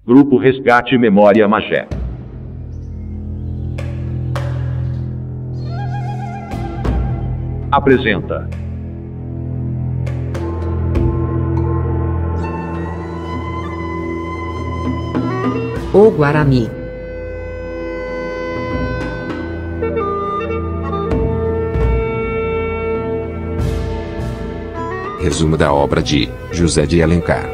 Grupo Resgate Memória Magé. Apresenta O Guarani. Resumo da obra de José de Alencar.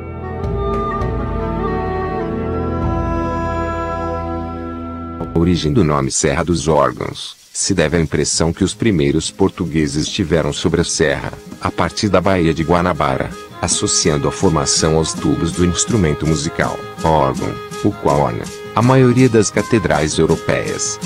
A origem do nome Serra dos Órgãos se deve à impressão que os primeiros portugueses tiveram sobre a serra, a partir da Baía de Guanabara, associando a formação aos tubos do instrumento musical, órgão, o qual orna a maioria das catedrais europeias.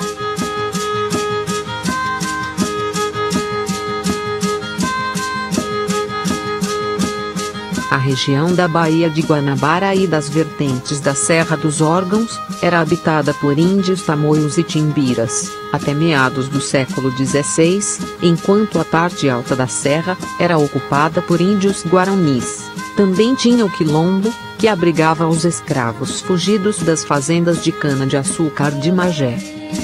A região da Baía de Guanabara e das vertentes da Serra dos Órgãos era habitada por índios tamoios e timbiras, até meados do século XVI, enquanto a parte alta da serra era ocupada por índios guaranis. Também tinha o quilombo, que abrigava os escravos fugidos das fazendas de cana-de-açúcar de Magé.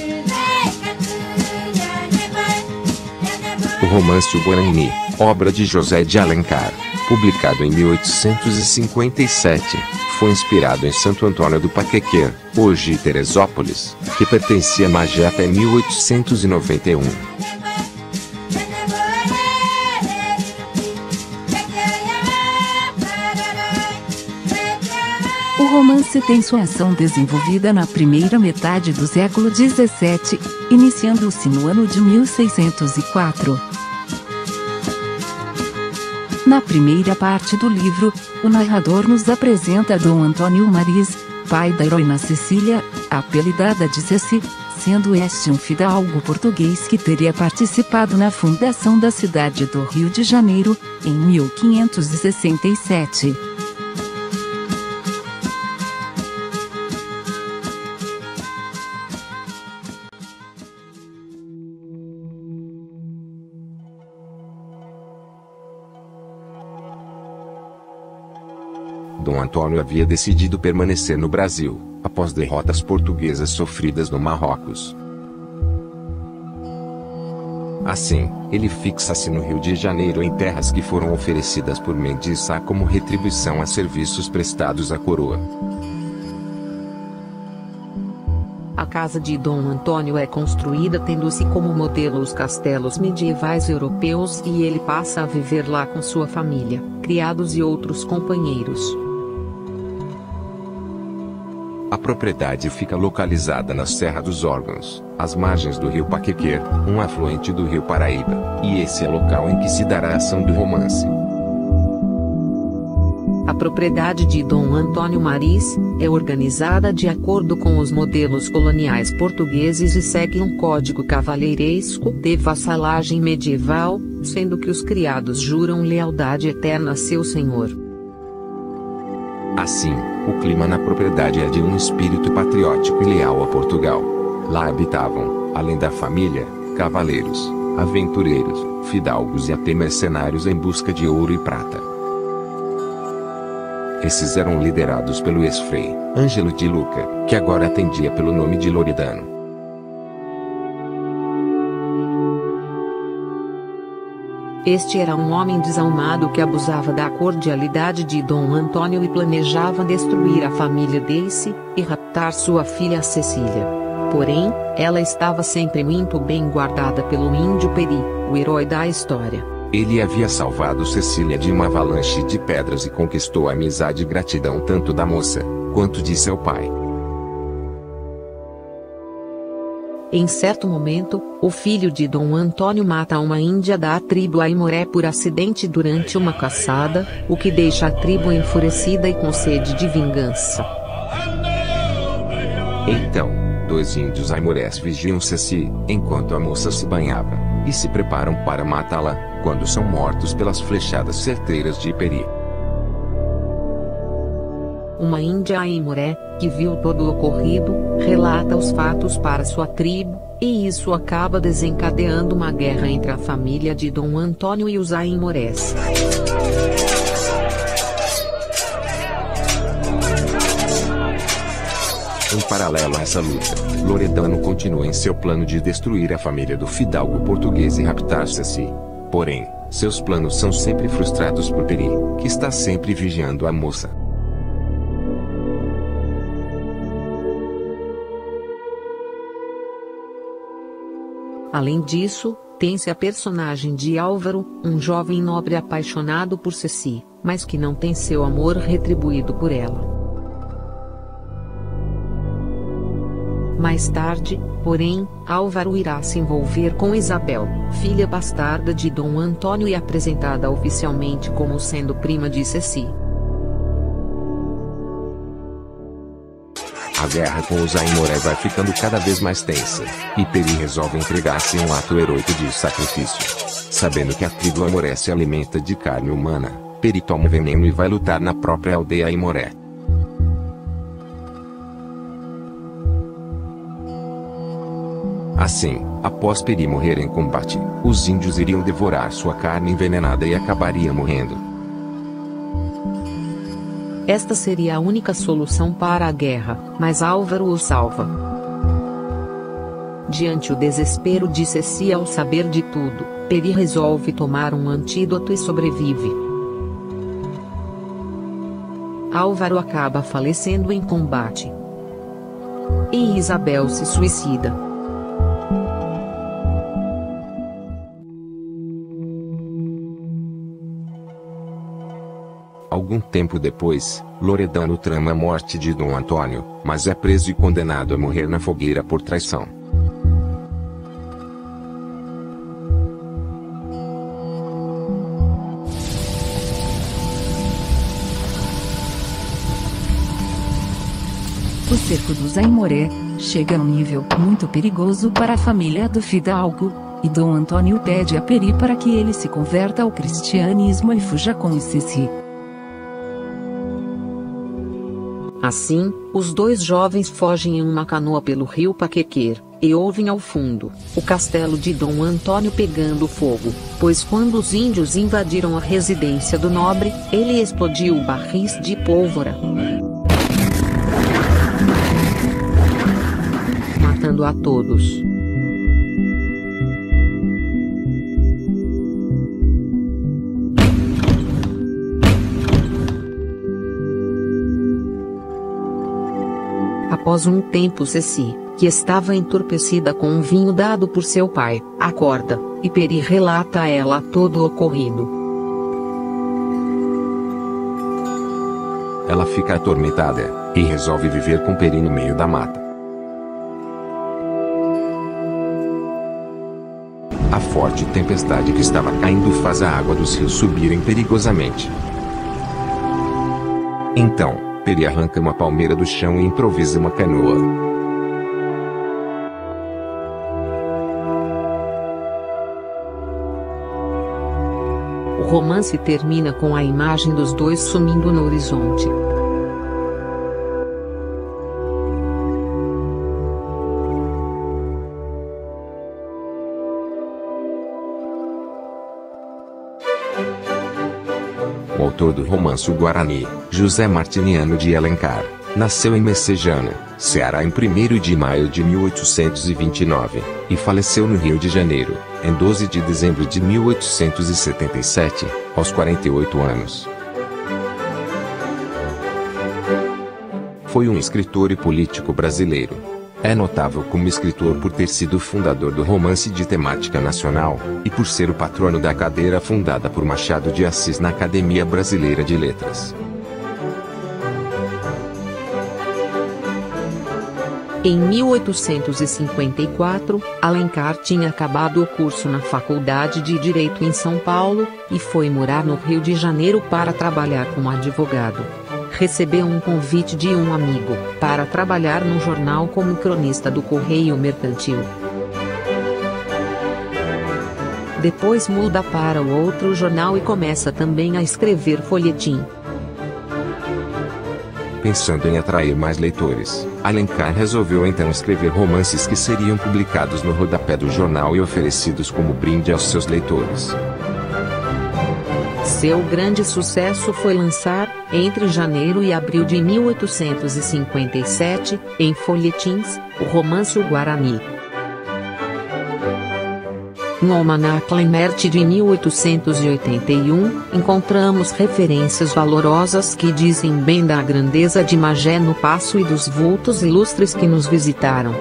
O romance O Guarani, obra de José de Alencar, publicado em 1857, foi inspirado em Santo Antônio do Paquequer, hoje Teresópolis, que pertencia a Magé até 1891. O romance tem sua ação desenvolvida na primeira metade do século XVII, iniciando-se no ano de 1604. Na primeira parte do livro, o narrador nos apresenta Dom Antônio Maris, pai da heroína Cecília, apelidada de Ceci, sendo este um fidalgo português que teria participado na fundação da cidade do Rio de Janeiro, em 1567. Dom Antônio havia decidido permanecer no Brasil, após derrotas portuguesas sofridas no Marrocos. Assim, ele fixa-se no Rio de Janeiro em terras que foram oferecidas por Mendes Sá como retribuição a serviços prestados à coroa. A casa de Dom Antônio é construída tendo-se como modelo os castelos medievais europeus e ele passa a viver lá com sua família, criados e outros companheiros. A propriedade fica localizada na Serra dos Órgãos, às margens do rio Paquequer, um afluente do rio Paraíba, e esse é o local em que se dará a ação do romance. A propriedade de Dom Antônio Maris é organizada de acordo com os modelos coloniais portugueses e segue um código cavalheiresco de vassalagem medieval, sendo que os criados juram lealdade eterna a seu senhor. Assim, o clima na propriedade é de um espírito patriótico e leal a Portugal. Lá habitavam, além da família, cavaleiros, aventureiros, fidalgos e até mercenários em busca de ouro e prata. Esses eram liderados pelo ex-frei, Ângelo de Luca, que agora atendia pelo nome de Loredano. Este era um homem desalmado que abusava da cordialidade de Dom Antônio e planejava destruir a família Deice, e raptar sua filha Cecília. Porém, ela estava sempre muito bem guardada pelo índio Peri, o herói da história. Ele havia salvado Cecília de uma avalanche de pedras e conquistou a amizade e gratidão tanto da moça, quanto de seu pai. Em certo momento, o filho de Dom Antônio mata uma índia da tribo Aimoré por acidente durante uma caçada, o que deixa a tribo enfurecida e com sede de vingança. Então, dois índios aimorés vigiam Ceci, enquanto a moça se banhava, e se preparam para matá-la, quando são mortos pelas flechadas certeiras de Peri. Uma índia Aimoré, que viu todo o ocorrido, relata os fatos para sua tribo, e isso acaba desencadeando uma guerra entre a família de Dom Antônio e os Aimorés. paralelo a essa luta, Loredano continua em seu plano de destruir a família do fidalgo português e raptar Ceci. Porém, seus planos são sempre frustrados por Peri, que está sempre vigiando a moça. Além disso, tem-se a personagem de Álvaro, um jovem nobre apaixonado por Ceci, mas que não tem seu amor retribuído por ela. Mais tarde, porém, Álvaro irá se envolver com Isabel, filha bastarda de Dom Antônio e apresentada oficialmente como sendo prima de Ceci. A guerra com os Aimoré vai ficando cada vez mais tensa, e Peri resolve entregar-se em um ato heroico de sacrifício. Sabendo que a tribo Aimoré se alimenta de carne humana, Peri toma veneno e vai lutar na própria aldeia Aimoré. Assim, após Peri morrer em combate, os índios iriam devorar sua carne envenenada e acabaria morrendo. Esta seria a única solução para a guerra, mas Álvaro o salva. Diante o desespero de Ceci ao saber de tudo, Peri resolve tomar um antídoto e sobrevive. Álvaro acaba falecendo em combate. E Isabel se suicida. Algum tempo depois, Loredano trama a morte de Dom Antônio, mas é preso e condenado a morrer na fogueira por traição. O cerco dos Aimoré chega a um nível muito perigoso para a família do fidalgo, e Dom Antônio pede a Peri para que ele se converta ao cristianismo e fuja com Ceci. Assim, os dois jovens fogem em uma canoa pelo rio Paquequer, e ouvem ao fundo o castelo de Dom Antônio pegando fogo, pois quando os índios invadiram a residência do nobre, ele explodiu barris de pólvora, matando a todos. Após um tempo Ceci, que estava entorpecida com um vinho dado por seu pai, acorda, e Peri relata a ela todo o ocorrido. Ela fica atormentada, e resolve viver com Peri no meio da mata. A forte tempestade que estava caindo faz a água dos rios subirem perigosamente. Então, Peri arranca uma palmeira do chão e improvisa uma canoa. O romance termina com a imagem dos dois sumindo no horizonte. O autor do romance Guarani, José Martiniano de Alencar, nasceu em Messejana, Ceará em 1º de maio de 1829, e faleceu no Rio de Janeiro, em 12 de dezembro de 1877, aos 48 anos. Foi um escritor e político brasileiro. É notável como escritor por ter sido fundador do romance de temática nacional, e por ser o patrono da cadeira fundada por Machado de Assis na Academia Brasileira de Letras. Em 1854, Alencar tinha acabado o curso na Faculdade de Direito em São Paulo, e foi morar no Rio de Janeiro para trabalhar como advogado. Recebeu um convite de um amigo para trabalhar num jornal como cronista do Correio Mercantil. Depois muda para o outro jornal e começa também a escrever folhetim. Pensando em atrair mais leitores, Alencar resolveu então escrever romances que seriam publicados no rodapé do jornal e oferecidos como brinde aos seus leitores. Seu grande sucesso foi lançar Entre janeiro e abril de 1857, em folhetins, o romance O Guarani. No Almanac Laemmert de 1881, encontramos referências valorosas que dizem bem da grandeza de Magé no Paço e dos vultos ilustres que nos visitaram.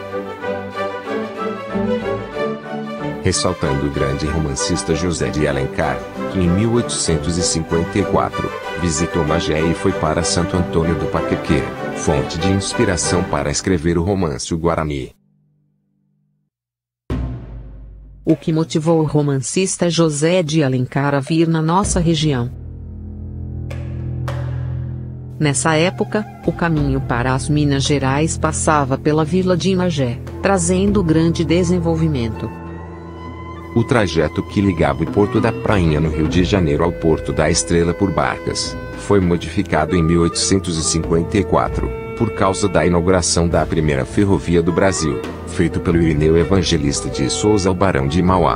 Ressaltando o grande romancista José de Alencar, que em 1854, visitou Magé e foi para Santo Antônio do Paquequê, fonte de inspiração para escrever o romance O Guarani. O que motivou o romancista José de Alencar a vir na nossa região? Nessa época, o caminho para as Minas Gerais passava pela vila de Magé, trazendo grande desenvolvimento. O trajeto que ligava o Porto da Prainha no Rio de Janeiro ao Porto da Estrela por barcas, foi modificado em 1854, por causa da inauguração da primeira ferrovia do Brasil, feito pelo Irineu Evangelista de Souza ao Barão de Mauá.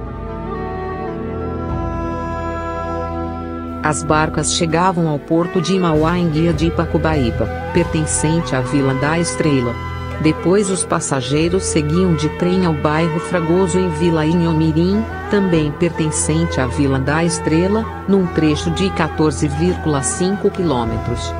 As barcas chegavam ao Porto de Mauá em guia de Ipacobaíba, pertencente à Vila da Estrela. Depois os passageiros seguiam de trem ao bairro Fragoso em Vila Inhomirim, também pertencente à Vila da Estrela, num trecho de 14,5 quilômetros.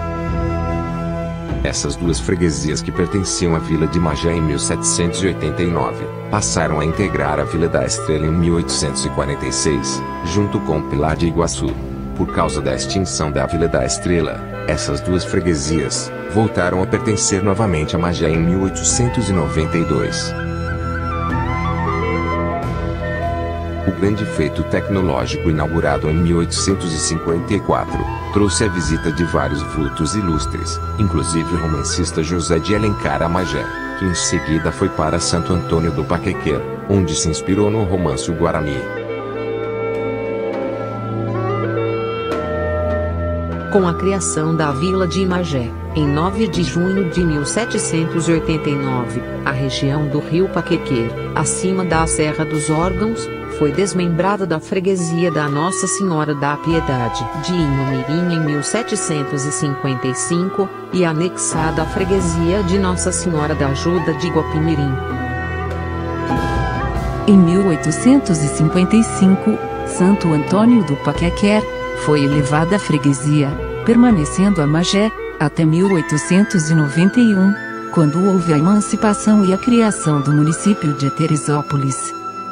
Essas duas freguesias que pertenciam à Vila de Magé em 1789, passaram a integrar a Vila da Estrela em 1846, junto com Pilar de Iguaçu. Por causa da extinção da Vila da Estrela, essas duas freguesias voltaram a pertencer novamente a Magé em 1892. O grande feito tecnológico inaugurado em 1854, trouxe a visita de vários vultos ilustres, inclusive o romancista José de Alencar a Magé, que em seguida foi para Santo Antônio do Paquequê, onde se inspirou no romance O Guarani. Com a criação da Vila de Magé, em 9 de junho de 1789, a região do Rio Paquequê, acima da Serra dos Órgãos, foi desmembrada da freguesia da Nossa Senhora da Piedade de Inhomirim em 1755, e anexada à freguesia de Nossa Senhora da Ajuda de Guapimirim. Em 1855, Santo Antônio do Paquequé foi elevada à freguesia, permanecendo a Magé, até 1891, quando houve a emancipação e a criação do município de Teresópolis.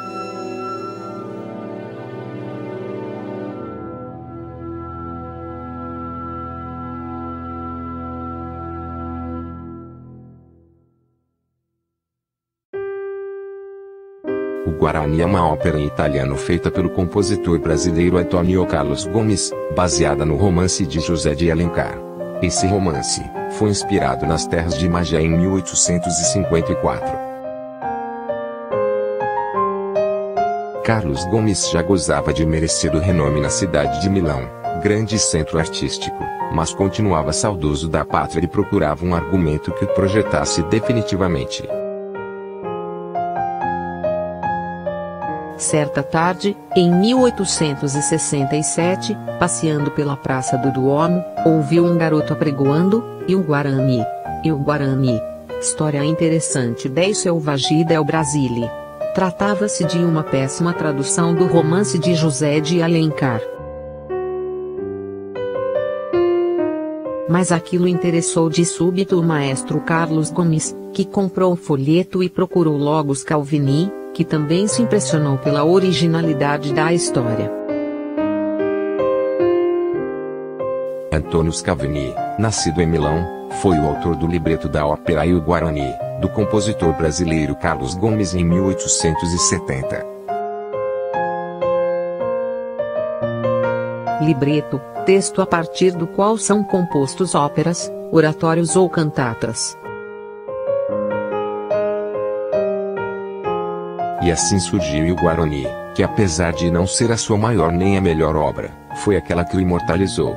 O Guarani é uma ópera em italiano feita pelo compositor brasileiro Antônio Carlos Gomes, baseada no romance de José de Alencar. Esse romance foi inspirado nas terras de Magé em 1854. Carlos Gomes já gozava de merecido renome na cidade de Milão, grande centro artístico, mas continuava saudoso da pátria e procurava um argumento que o projetasse definitivamente. Certa tarde, em 1867, passeando pela Praça do Duomo, ouviu um garoto apregoando, "E o Guarani? E o Guarani?" História interessante del Selvagem del Brasile. Tratava-se de uma péssima tradução do romance de José de Alencar. Mas aquilo interessou de súbito o maestro Carlos Gomes, que comprou o folheto e procurou logo os Calvini, que também se impressionou pela originalidade da história. Antônio Scavini, nascido em Milão, foi o autor do libreto da ópera E o Guarani, do compositor brasileiro Carlos Gomes em 1870. Libreto, texto a partir do qual são compostos óperas, oratórios ou cantatas. E assim surgiu o Guarani, que apesar de não ser a sua maior nem a melhor obra, foi aquela que o imortalizou.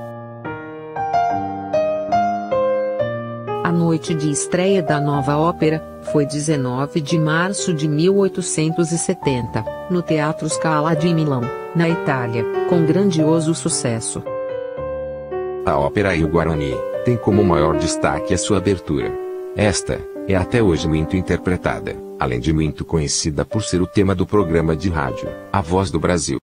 A noite de estreia da nova ópera foi 19 de março de 1870, no Teatro Scala de Milão, na Itália, com grandioso sucesso. A ópera e o Guarani tem como maior destaque a sua abertura. Esta é até hoje muito interpretada, além de muito conhecida por ser o tema do programa de rádio, A Voz do Brasil.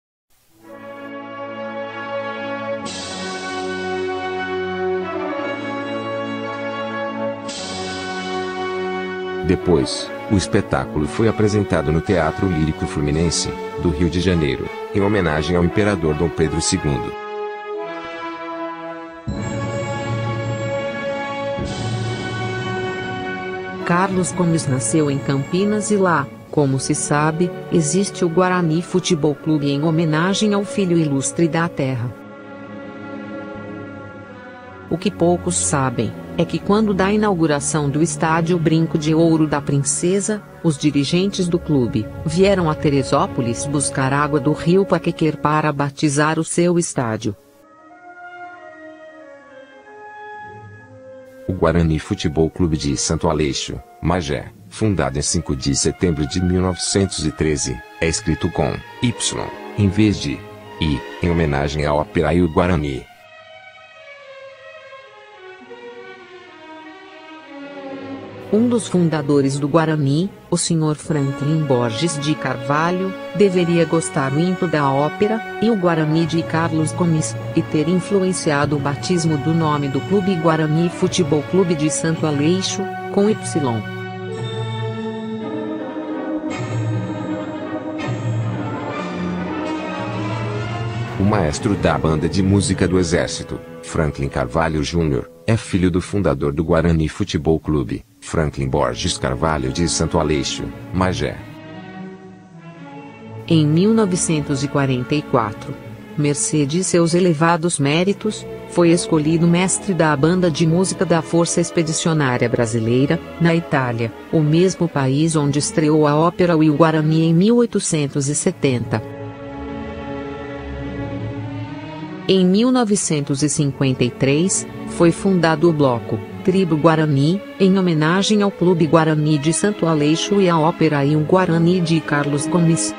Depois, o espetáculo foi apresentado no Teatro Lírico Fluminense, do Rio de Janeiro, em homenagem ao imperador Dom Pedro II. Carlos Gomes nasceu em Campinas e lá, como se sabe, existe o Guarani Futebol Clube em homenagem ao filho ilustre da terra. O que poucos sabem é que quando da inauguração do estádio Brinco de Ouro da Princesa, os dirigentes do clube vieram a Teresópolis buscar água do rio Paquequer para batizar o seu estádio. O Guarani Futebol Clube de Santo Aleixo, Magé, fundado em 5 de setembro de 1913, é escrito com Y, em vez de I, em homenagem à ópera e o Guarani. Um dos fundadores do Guarani, o Sr. Franklin Borges de Carvalho, deveria gostar muito da ópera e o Guarani de Carlos Gomes, e ter influenciado o batismo do nome do clube Guarani Futebol Clube de Santo Aleixo, com Y. O maestro da banda de música do Exército, Franklin Carvalho Jr., é filho do fundador do Guarani Futebol Clube, Franklin Borges Carvalho de Santo Aleixo, Magé. Em 1944, mercê seus elevados méritos, foi escolhido mestre da banda de música da Força Expedicionária Brasileira, na Itália, o mesmo país onde estreou a ópera e o Guarani em 1870. Em 1953, foi fundado o bloco Tribo Guarani, em homenagem ao Clube Guarani de Santo Aleixo e à ópera e o Guarani de Carlos Gomes.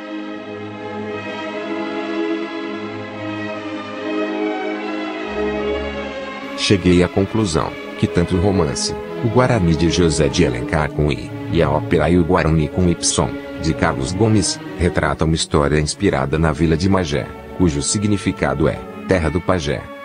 Cheguei à conclusão que tanto o romance, o Guarani de José de Alencar com I, e a ópera e o Guarani com Y, de Carlos Gomes, retratam uma história inspirada na vila de Magé, cujo significado é terra do pajé.